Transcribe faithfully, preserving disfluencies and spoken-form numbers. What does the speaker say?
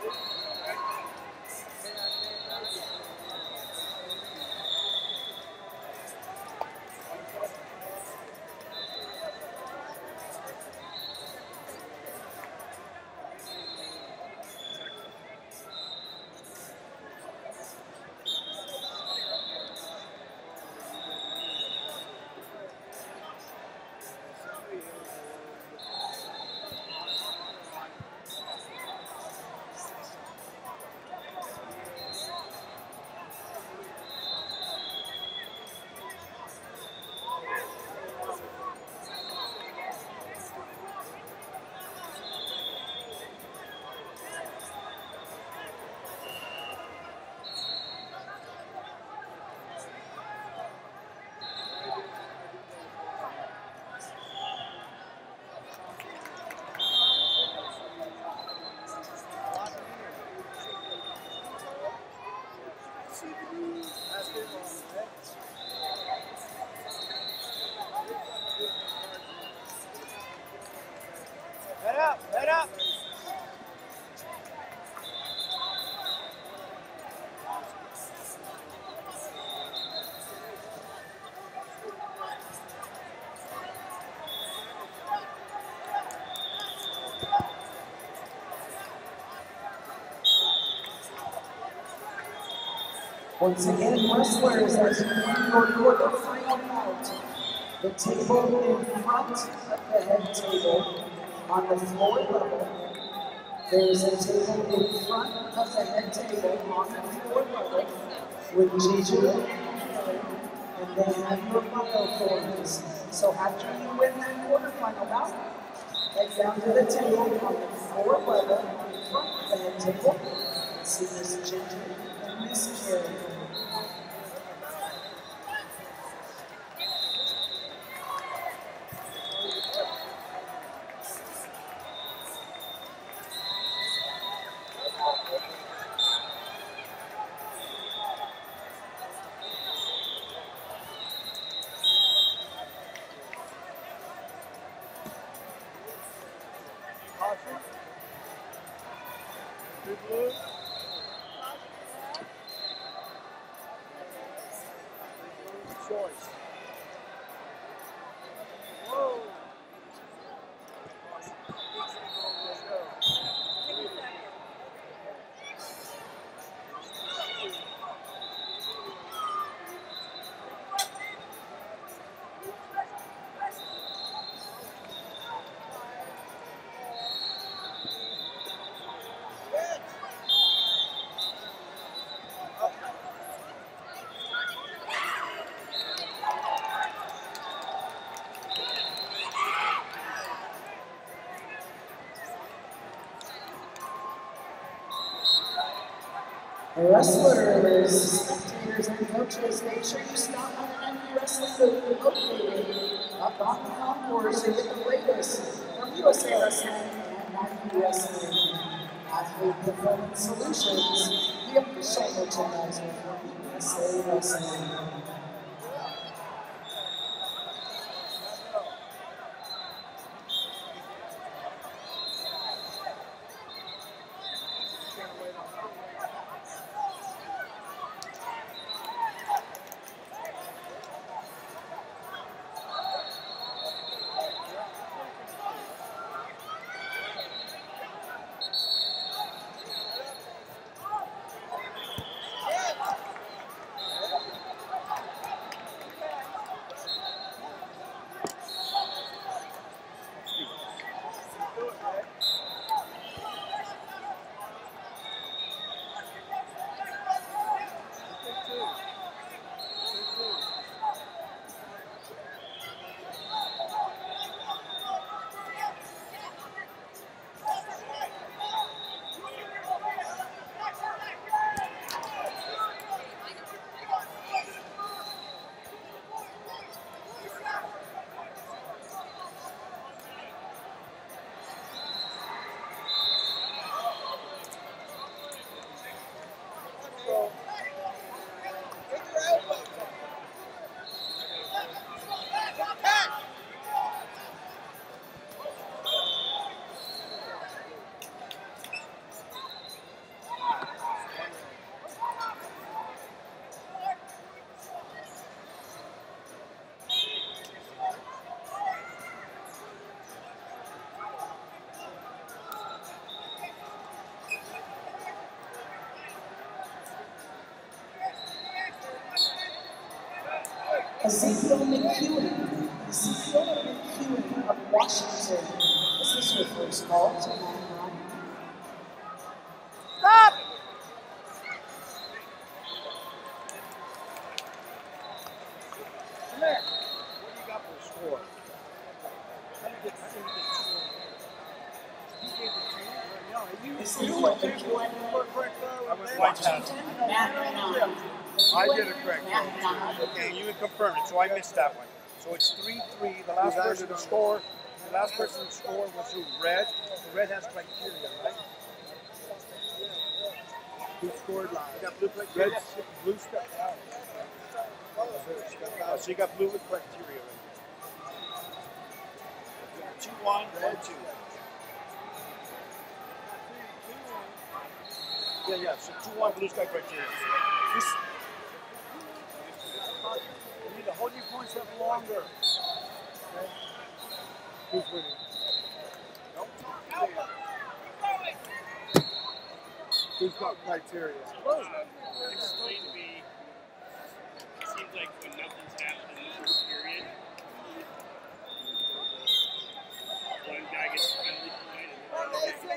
Head up, head up. Once again, wrestlers, as you move toward the final out, the table in front of the head table on the floor level. There is a table in front of the head table on the floor level with Jeju and they have your bioforms. So after you win that quarterfinal bout, head down to the table on the floor level in front of the head table. See Miss Jeju and Miss Carrie. Good move. Choice. Whoa. Let's go. Wrestlers, spectators, and coaches, make sure you stop by an N B Wrestling booth located up on the concourse to get the latest from U S A Wrestling and N B Wrestling. Athlete Performance Solutions, the official merchandiser for U S A Wrestling. Ezekiel McEwen. Ezekiel McEwen of Washington. This is your first call tonight. Stop! Come here. What do you got for a score? How do you get two? You gave the two? No, you, This you is were the two. I was Washington. Matt Brown. I did it correct. Matt Brown. Okay, you would confirm it, so I missed that one. So it's three three. The last person to score, the last person to score was who? Red. The red has criteria, right? Who scored last? You got blue criteria? Red, blue stuff. Oh, so you got blue with criteria. Right? Two one, one two. Yeah, yeah. So two one, blue sky criteria. This, You need to hold your points up longer. Okay? Who's winning? Nope. Who's got criteria? Explain to me, it seems like when nothing's happened in the first period, one guy gets penalty point